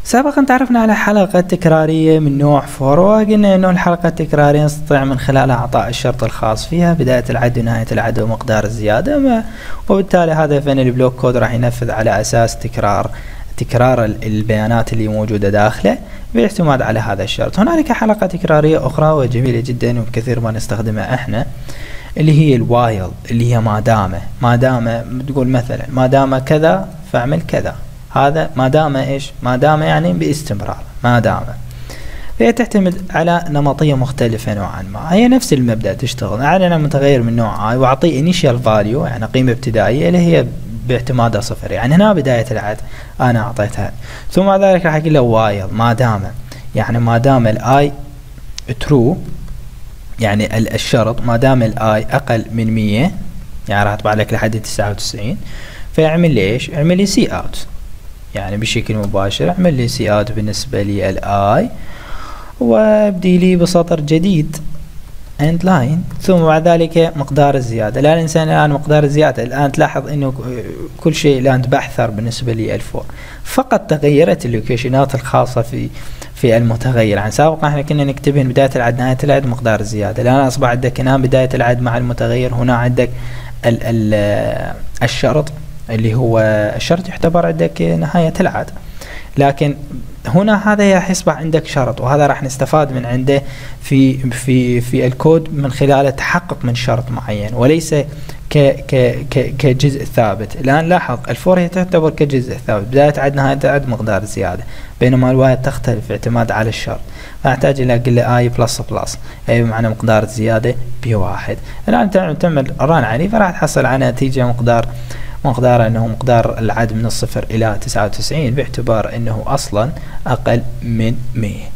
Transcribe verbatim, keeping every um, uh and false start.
سابقا تعرفنا على حلقة تكرارية من نوع فور، وقلنا انه الحلقة التكرارية نستطيع من خلالها اعطاء الشرط الخاص فيها بداية العد ونهاية العد ومقدار الزيادة، وبالتالي هذا فإن البلوك كود راح ينفذ على اساس تكرار تكرار البيانات اللي موجودة داخله بالاعتماد على هذا الشرط. هنالك حلقة تكرارية اخرى وجميلة جدا وبكثير ما نستخدمها احنا، اللي هي الوايل، اللي هي ما دام ما دام تقول مثلا ما دام كذا فاعمل كذا. هذا ما دام ايش؟ ما دام يعني باستمرار ما دام، فهي تعتمد على نمطية مختلفة نوعا ما. هي نفس المبدأ، تشتغل على متغير من نوع اي واعطيه initial value يعني قيمة ابتدائية اللي هي باعتمادها صفر، يعني هنا بداية العد انا اعطيتها، ثم بعد ذلك راح اقول له وايل ما دام، يعني ما دام الاي ترو، يعني الشرط ما دام الاي اقل من مية، يعني راح اطبع لك لحد تسعة وتسعين، فيعمل لي ايش؟ اعمل لي سي اوت، يعني بشكل مباشر اعمل لي سي اوت بالنسبة لي الاي، وابدي لي بسطر جديد end line، ثم بعد ذلك مقدار الزيادة. لا ننسى الآن مقدار الزيادة، الآن تلاحظ انه كل شيء الآن تبعثر بالنسبة لي الفور، فقط تغيرت اللوكيشنات الخاصة في في المتغير. عن سابقا احنا كنا نكتبين بداية العد نهاية العد مقدار الزيادة، الآن اصبح عندك هنا بداية العد مع المتغير، هنا عندك ال ال الشرط اللي هو الشرط يعتبر عندك نهاية العد، لكن هنا هذا راح يصبح عندك شرط، وهذا راح نستفاد من عنده في في في الكود من خلال تحقق من شرط معين وليس ك ك ك كجزء ثابت. الآن لاحظ الفور هي تعتبر كجزء ثابت، بداية عد نهاية عد مقدار زيادة، بينما الوايل تختلف اعتماد على الشرط، فاحتاج الى اقول له اي بلس بلس اي بمعنى مقدار الزيادة بواحد. الآن تعمل ران عليه فراح تحصل على نتيجة مقدار مقدار انه مقدار العد من الصفر الى تسعة وتسعين، باعتبار انه اصلا اقل من مية.